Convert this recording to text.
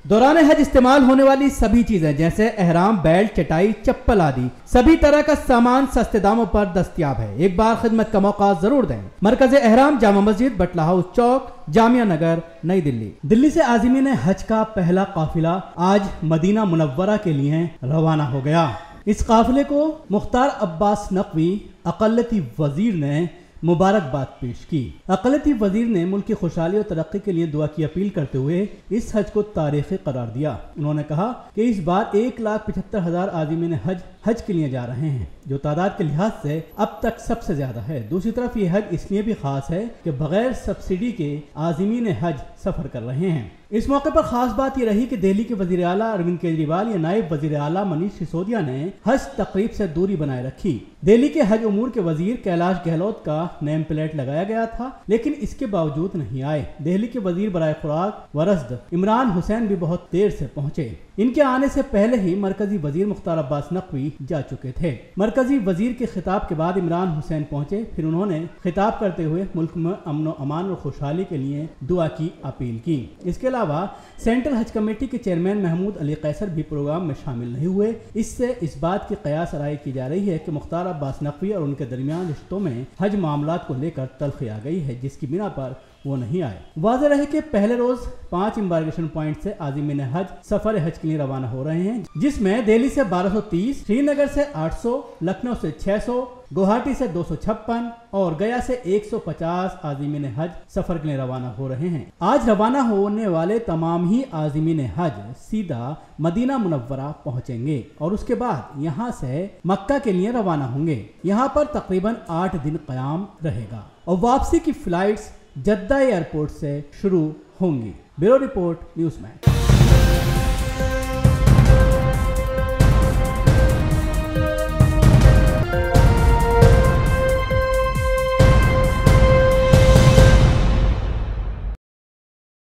दौरान हज इस्तेमाल होने वाली सभी चीजें जैसे एहराम, बेल्ट, चटाई, चप्पल आदि सभी तरह का सामान सस्ते दामों पर दस्तयाब है। एक बार खिदमत का मौका जरूर दें। मरकज एहराम, जामा मस्जिद, बटला हाउस चौक, जामिया नगर, नई दिल्ली। दिल्ली से आज़मीन हज का पहला काफिला आज मदीना मुनव्वरा के लिए रवाना हो गया। इस काफिले को मुख्तार अब्बास नकवी अक़लियती वजीर ने मुबारकबाद पेश की। अक़लियती वजीर ने मुल्क की खुशहाली और तरक्की के लिए दुआ की अपील करते हुए इस हज को तारीख़ी करार दिया। उन्होंने कहा कि इस बार 1,75,000 आज़मीन हज के लिए जा रहे हैं, जो तादाद के लिहाज से अब तक सबसे ज्यादा है। दूसरी तरफ ये हज इसलिए भी खास है कि बगैर सब्सिडी के आज़मीन हज सफर कर रहे हैं। इस मौके पर खास बात यह रही कि दिल्ली के वजीर आला अरविंद केजरीवाल या नायब वजीर आला मनीष सिसोदिया ने हज तकरीब से दूरी बनाए रखी। दिल्ली के हज उमूर के वजीर कैलाश गहलोत का नेम प्लेट लगाया गया था, लेकिन इसके बावजूद नहीं आए। दिल्ली के वजीर बराए खुराक व रस्द इमरान हुसैन भी बहुत देर से पहुंचे। इनके आने से पहले ही मरकजी वजीर मुख्तार अब्बास नकवी जा चुके थे। मरकजी वजीर के खिताब के बाद इमरान हुसैन पहुंचे। फिर उन्होंने खिताब करते हुए मुल्क में अमन व अमान और खुशहाली के लिए दुआ की अपील की। इसके अलावा सेंट्रल हज कमेटी के चेयरमैन महमूद अली कैसर भी प्रोग्राम में शामिल नहीं हुए। इससे इस बात की कयास राय की जा रही है कि मुख्तार अब्बास नकवी और उनके दरमियान रिश्तों में हज मामलात को लेकर तल्खी आ गई है, जिसकी बिना पर वो नहीं आए। वाज़ेह रहे कि पहले रोज 5 इम्बार्केशन पॉइंट से आज़मीन हज सफर हज के लिए रवाना हो रहे हैं, जिसमें दिल्ली से 1230, श्रीनगर से 800, लखनऊ से 600, गुवाहाटी से 256 और गया से 150 आज़मीन हज सफर के लिए रवाना हो रहे हैं। आज रवाना होने वाले तमाम ही आज़मीन हज सीधा मदीना मुनव्वरा पहुंचेंगे और उसके बाद यहां से मक्का के लिए रवाना होंगे। यहां पर तकरीबन 8 दिन क़याम रहेगा और वापसी की फ्लाइट्स जद्दा एयरपोर्ट से शुरू होंगी। Bureau report, न्यूज़मैन।